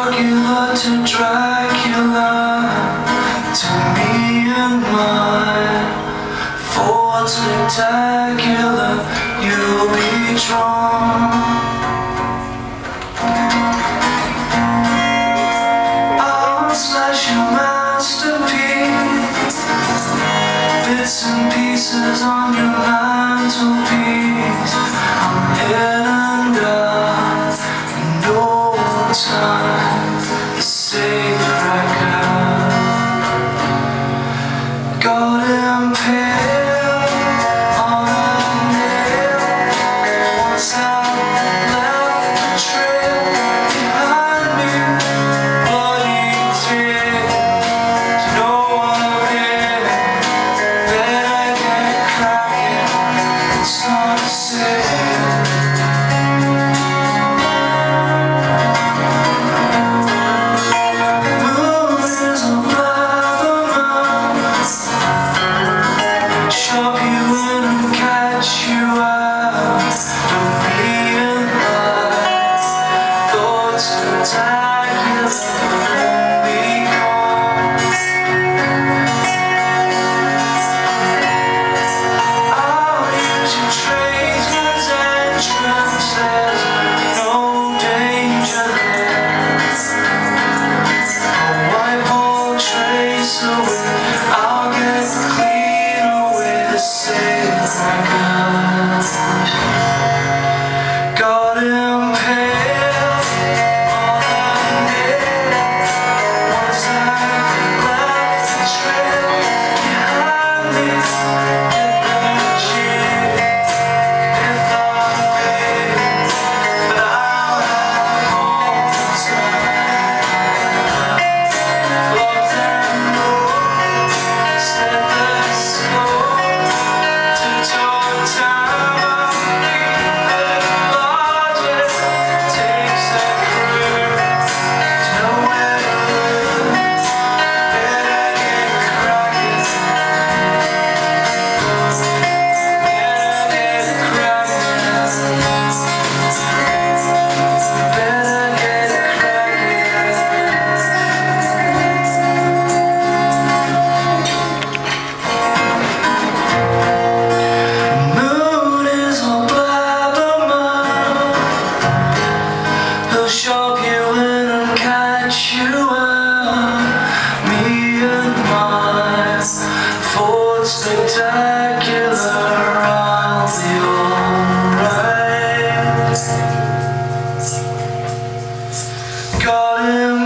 Dracula to Dracula, to me and mine. For spectacular, you'll be drawn. I'll smash your masterpiece, bits and pieces on your mantelpiece. I'm in and out in no time. The Safecracker got impaled on a nail. Once I left the trail behind me, bloody tears. You know what I'm here. Better get cracking. It's not safe. I'll get clean away the Safecracker. Got impaled on a nail. Once I left the trail behind me, get the cheer if I fail, but I'll have all the time. Love and shove you in and catch you out. Me and my Ford Spectacular, I'll be alright. Got him